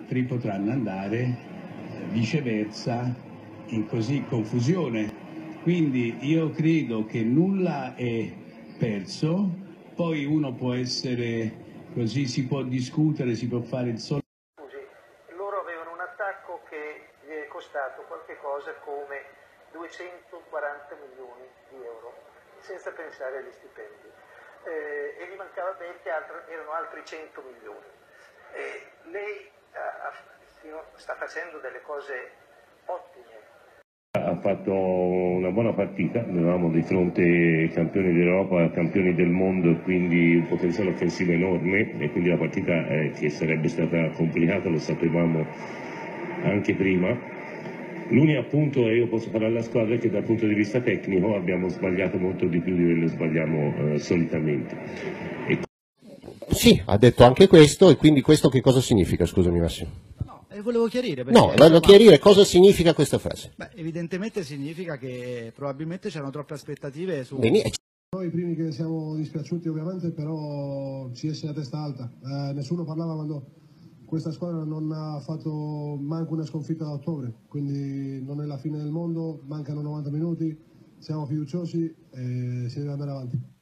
altri potranno andare viceversa in così confusione. Quindi io credo che nulla è perso, poi uno può essere così, si può discutere, si può fare il solo. Loro avevano un attacco che gli è costato qualche cosa come 240 milioni di euro, senza pensare agli stipendi. E gli mancava ben che erano altri 100 milioni. Lei sta facendo delle cose ottime. Ha fatto una buona partita, avevamo di fronte campioni d'Europa, campioni del mondo, quindi un potenziale offensivo enorme e quindi la partita che sarebbe stata complicata lo sapevamo anche prima. L'unico appunto, e io posso parlare alla squadra, è che dal punto di vista tecnico abbiamo sbagliato molto di più di quello che sbagliamo solitamente. Sì, ha detto anche questo, e quindi questo che cosa significa, scusami Massimo? Volevo chiarire. Perché, no, voglio chiarire cosa significa questa frase. Beh, evidentemente significa che probabilmente c'erano troppe aspettative su... Noi i primi che siamo dispiaciuti ovviamente, però ci esce la testa alta. Nessuno parlava quando questa squadra non ha fatto manco una sconfitta da ottobre, quindi non è la fine del mondo, mancano 90 minuti, siamo fiduciosi e si deve andare avanti.